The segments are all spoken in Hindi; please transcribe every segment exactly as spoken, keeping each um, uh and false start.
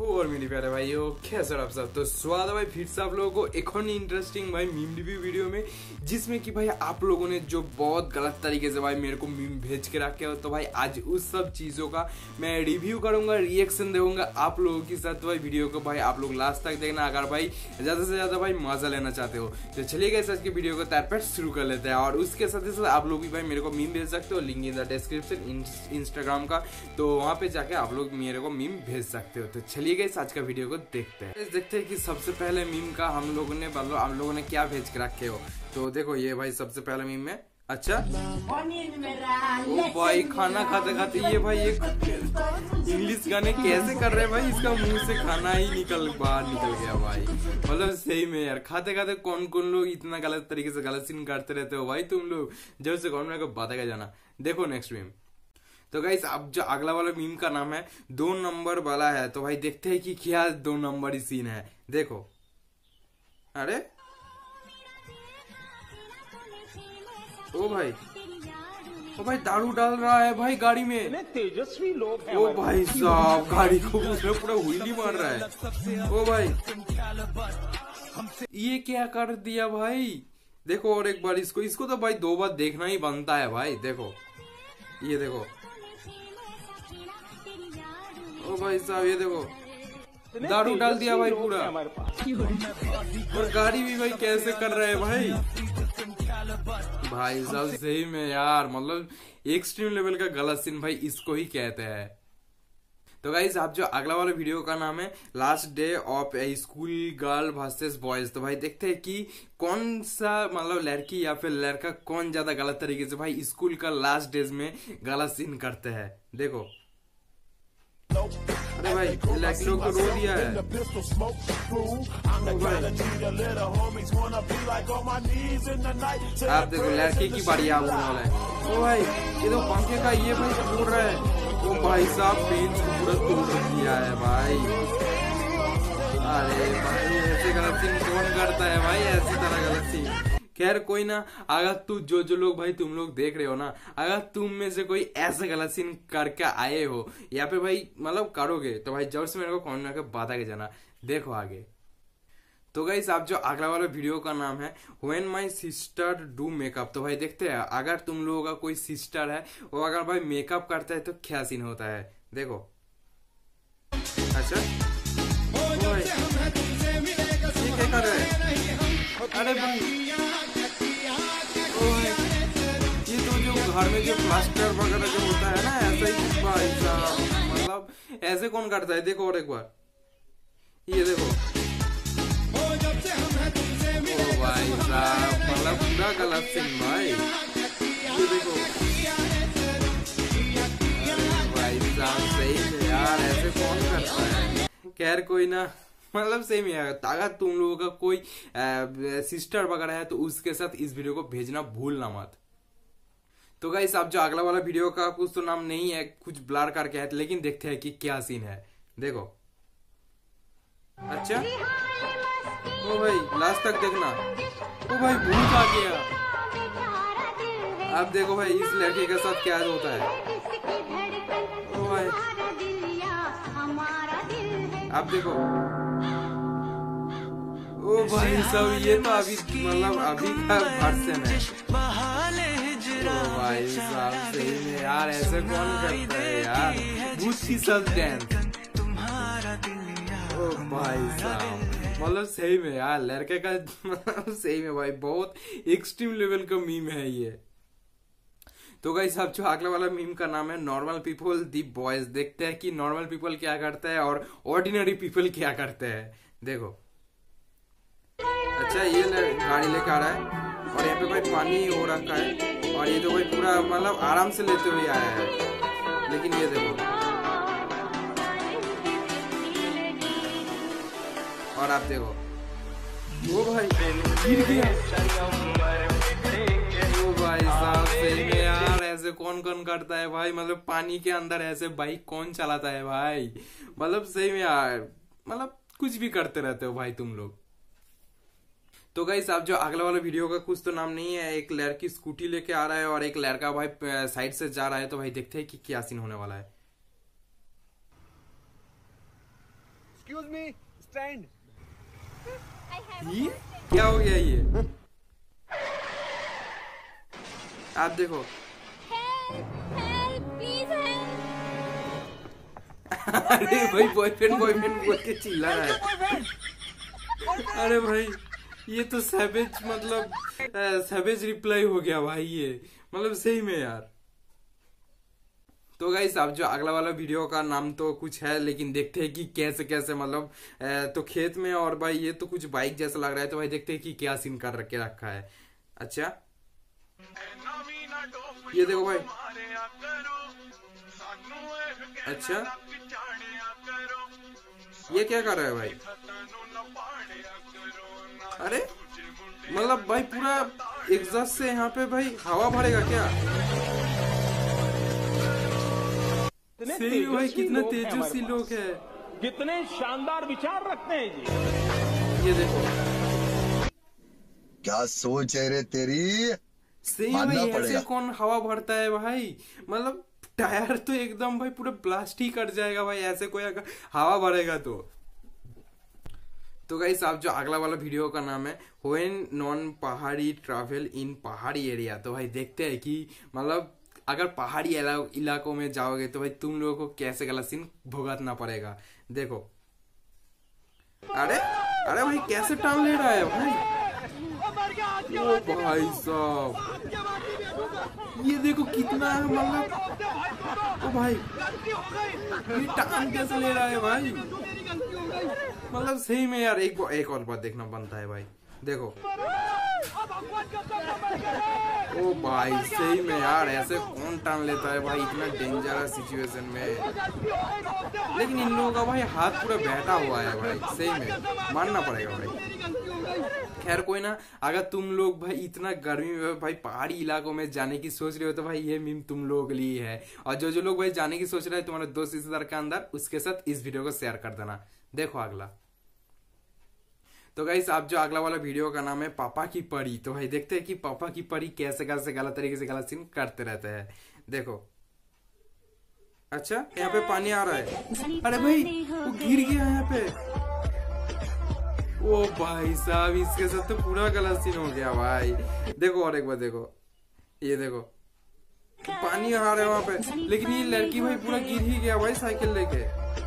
और मेरी प्यारे भाइयों कैसे आप सब। तो स्वागत है भाई फिर से आप लोगों को एक और इंटरेस्टिंग भाई मीम रिव्यू वीडियो में, जिसमें कि भाई आप लोगों ने जो बहुत गलत तरीके से भाई मेरे को मीम भेज के रखे हो, तो भाई आज उस सब चीज़ों का मैं रिव्यू करूंगा, रिएक्शन दूंगा आप लोगों के साथ। तो भाई वीडियो को भाई आप लोग लास्ट तक देखना अगर भाई ज़्यादा से ज़्यादा भाई मजा लेना चाहते हो। तो चलिए गाइस आज की वीडियो को तैयार शुरू कर लेते हैं। और उसके साथ ही साथ आप लोग भी भाई मेरे को मीम भेज सकते हो, link in the description Instagram का, तो वहाँ पे जाके आप लोग मेरे को मीम भेज सकते हो। तो चलिए गाइस आज का वीडियो को देखते हैं। देखते हैं कि सबसे पहले मीम का हम लोगों ने मतलब हम लोगों ने क्या भेज के रखे हो। तो देखो ये भाई सबसे पहले मीम में, अच्छा ओ भाई खाना खाते खाते ये भाई ये इंग्लिश गाने कैसे कर रहे हैं भाई, इसका मुंह से खाना ही निकल बाहर निकल गया भाई। मतलब सही में यार खाते खाते कौन कौन लोग इतना गलत तरीके से गलत सीन करते रहते हो भाई तुम लोग, जब से कौन मेरे को बताएगा जाना। देखो नेक्स्ट मीम। तो गाइस अब जो अगला वाला मीम का नाम है दो नंबर वाला है। तो भाई देखते हैं कि क्या दो नंबर सीन है। देखो अरे ओ भाई ओ भाई दारू डाल रहा है भाई गाड़ी में, तेजस्वी लोग हैं। ओ भाई साहब गाड़ी को उसने पूरा व्हीली मार रहा है। ओ भाई ये क्या कर दिया भाई। देखो और एक बार इसको इसको तो भाई दो बार देखना ही बनता है भाई। देखो ये देखो ओ भाई साहब ये देखो दारू डाल दिया भाई पूरा, और गाड़ी भी भाई कैसे कर रहे हैं भाई। भाई साहब सही में यार मतलब एक्सट्रीम लेवल का गलत सीन भाई इसको ही कहते हैं। तो गाइस आप जो अगला वाला वीडियो का नाम है last day of a school girl versus boys. तो भाई देखते हैं कि कौन सा मतलब लड़की या फिर लड़का कौन ज्यादा गलत तरीके से भाई स्कूल का लास्ट डेज में गलत सीन करते हैं। देखो अरे भाई लड़की लोग को रो दिया है। आप देखो लड़के की बारी आ होने वाला है। ओ भाई ये तो पंखे का ये भाई तोड़ रहा है। ओ भाई साहब बेंच को पूरा तोड़ दिया है भाई। अरे भाई ऐसे गलत सीन कौन करता है भाई, ऐसी तरह गलत सीन। खैर कोई ना, अगर तू जो जो लोग भाई तुम लोग देख रहे हो ना, अगर तुम में से कोई ऐसा गलत सीन करके आए हो या फिर भाई मतलब करोगे, तो भाई जब से मेरे को कॉमेंट में बता के जाना। देखो आगे। तो गाइस आप जो अगला वाला वीडियो का नाम है when my sister do makeup. तो भाई देखते हैं अगर तुम लोगों का कोई सिस्टर है वो अगर भाई मेकअप करता है तो क्या सीन होता है। देखो अच्छा भाई ये क्या कर रहे हैं। अरे भाई ये तो जो घर में जो प्लास्टर वगैरह जो होता है ना ऐसा ही भाई साहब मतलब ऐसे कौन करता है। देखो और एक बार ये देखो ओ भाई साहब मतलब पूरा गलत सीन भाई। ये देखो भाई साहब सही है यार ऐसे कौन करता है। खैर कोई ना मतलब सही में अगर तुम लोगों का कोई आ, सिस्टर वगैरह है तो उसके साथ इस वीडियो को भेजना भूलना मत। तो गाइस आप जो अगला वाला वीडियो का कुछ तो नाम नहीं है, कुछ ब्लर करके है, लेकिन देखते हैं कि क्या सीन है। देखो अच्छा ओ भाई लास्ट तक देखना। ओ भाई भूत आ गया। अब देखो भाई इस लड़के के साथ क्या होता है। ओ भाई अब देखो ओ भाई सब ये तो अभी मतलब अभी का वर्जन है। ओ भाई साहब सही में यार ऐसे कौन करता है यार, भूत की सब डांस। ओ भाई साहब मतलब सही में यार लड़के का सही में भाई बहुत एक्सट्रीम लेवल का मीम है ये। तो गाइस अब जो अगला वाला मीम का नाम है नॉर्मल पीपल दी बॉयज। देखते हैं कि नॉर्मल पीपल क्या करता है और ऑर्डिनरी पीपल क्या करते हैं। देखो अच्छा ये गाड़ी लेकर आ रहा है और यहाँ पे भाई पानी हो रखा है और ये तो भाई पूरा मतलब आराम से लेते हुए आया है। लेकिन ये देखो और आप देखो वो भाई गिर गया। ओ भाई साहब सही में यार ऐसे कौन कौन करता है भाई, मतलब पानी के अंदर ऐसे बाइक कौन चलाता है भाई। मतलब सही में यार मतलब कुछ भी करते रहते हो भाई तुम लोग। तो गाइस आप जो अगला वाला वीडियो का कुछ तो नाम नहीं है, एक लड़की स्कूटी लेके आ रहा है और एक लड़का भाई साइड से जा रहा है। तो भाई देखते हैं कि क्या सीन होने वाला है। Excuse me, stand. ये क्या हो गया ये? आप देखो। Help help please help. अरे भाई बॉयफ्रेंड बॉयफ्रेंड बोल के चिल्ला रहा है। अरे भाई ये तो सैवेज मतलब सैवेज रिप्लाई हो गया भाई, ये मतलब सही में यार। तो गाइस अब जो अगला वाला वीडियो का नाम तो कुछ है, लेकिन देखते हैं कि कैसे कैसे मतलब तो खेत में, और भाई ये तो कुछ बाइक जैसा लग रहा है, तो भाई देखते हैं कि क्या सीन कर रखे रखा है। अच्छा ये देखो भाई। अच्छा ये क्या कर रहा है भाई? अरे मतलब भाई पूरा एग्जॉस्ट से यहाँ पे भाई हवा भरेगा क्या? सही भाई कितना तेजस्वी लोग है, कितने शानदार विचार रखते हैं जी। ये देखो क्या सोच है रे तेरी। सही भाई ऐसे कौन हवा भरता है भाई? मतलब टायर तो एकदम भाई पूरा ब्लास्ट ही कर जाएगा भाई, ऐसे कोई अगर हवा भरेगा तो। तो गाइस आप जो अगला वाला वीडियो का नाम है when non Pahadi travel in Pahadi area, तो भाई देखते हैं कि मतलब अगर पहाड़ी इलाकों में जाओगे तो भाई तुम लोगों को कैसे गलत सीन भुगतना पड़ेगा। देखो अरे अरे भाई कैसे टांग ले रहा है भाई? ओ भाई साहब ये देखो कितना है मतलब। ओ भाई ये टांग कैसे ले रहा है भाई? मतलब सही में यार एक एक और बात देखना बनता है भाई। देखो ओ भाई सही में यार ऐसे कौन टांग लेता है भाई इतना डेंजरस सिचुएशन में? लेकिन इन लोगों का भाई हाथ पूरा बैठा हुआ है भाई, सही में मानना पड़ेगा भाई। खैर कोई ना, अगर तुम लोग भाई इतना गर्मी में भाई पहाड़ी इलाकों में जाने की सोच रहे हो तो भाई ये मीम तुम लोगों के लिए है। और जो जो लोग भाई जाने की सोच रहे हैं तुम्हारे दोस्त रिश्तेदार के अंदर, उसके साथ इस वीडियो को शेयर कर देना। देखो अगला। तो गाइस आप जो अगला वाला वीडियो का नाम है पापा की परी, तो भाई देखते हैं कि पापा की परी कैसे कैसे गलत तरीके से गलत सीन करते रहते हैं। देखो अच्छा यहाँ पे पानी आ रहा है। अरे भाई वो गिर गया यहाँ पे। ओ भाई साहब इसके साथ तो पूरा गलत सीन हो गया भाई। देखो और एक बार देखो, ये देखो पानी आ रहा है वहां पे, लेकिन ये लड़की भाई पूरा गिर ही गया भाई साइकिल लेके।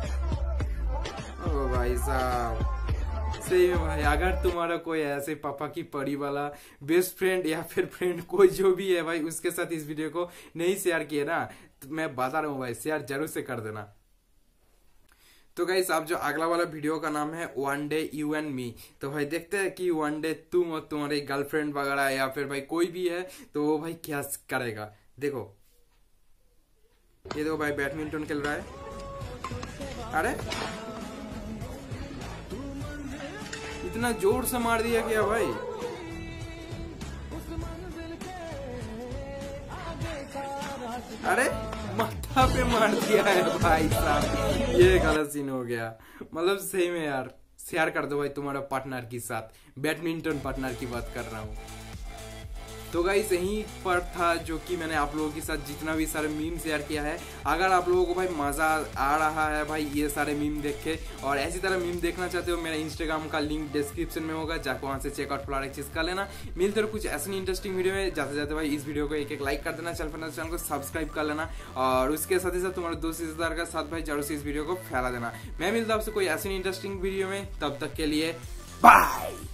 ओ भाई साहब सही में भाई अगर तुम्हारा कोई ऐसे पापा की परी वाला बेस्ट फ्रेंड या फिर फ्रेंड कोई जो भी है भाई, उसके साथ इस वीडियो को नहीं शेयर किए ना, तो मैं बता रहा हूँ भाई शेयर जरूर से कर देना। तो गाइस आप जो अगला वाला वीडियो का नाम है one day you and me, तो भाई देखते हैं कि वन डे तुम और तुम्हारी गर्लफ्रेंड वगैरह या फिर भाई कोई भी है तो वो भाई क्या करेगा। देखो ये देखो भाई बैडमिंटन खेल रहा है। अरे इतना जोर से मार दिया क्या भाई? अरे माथा पे मार दिया है भाई साहब, ये गलत सीन हो गया। मतलब सही में यार शेयर कर दो भाई तुम्हारा पार्टनर के साथ, बैडमिंटन पार्टनर की बात कर रहा हूँ। तो गाइस यहीं पर था जो कि मैंने आप लोगों के साथ जितना भी सारे मीम शेयर किया है। अगर आप लोगों को भाई मजा आ रहा है भाई ये सारे मीम देख के, और ऐसी तरह मीम देखना चाहते हो, मेरा इंस्टाग्राम का लिंक डिस्क्रिप्शन में होगा, जाकर वहां से चेकआउट फॉलो एक चीज कर लेना। मिलते रहो कुछ ऐसी इंटरेस्टिंग वीडियो में। जाते जाते भाई इस वीडियो को एक एक लाइक कर देना, चैनल चैनल को सब्सक्राइब कर लेना, और उसके साथ ही साथ तुम्हारे दोस्त रिश्तेदार के साथ भाई जरूर से इस वीडियो को फैला देना। मैं मिलता हूं आपसे कोई ऐसी इंटरेस्टिंग वीडियो में, तब तक के लिए बाय।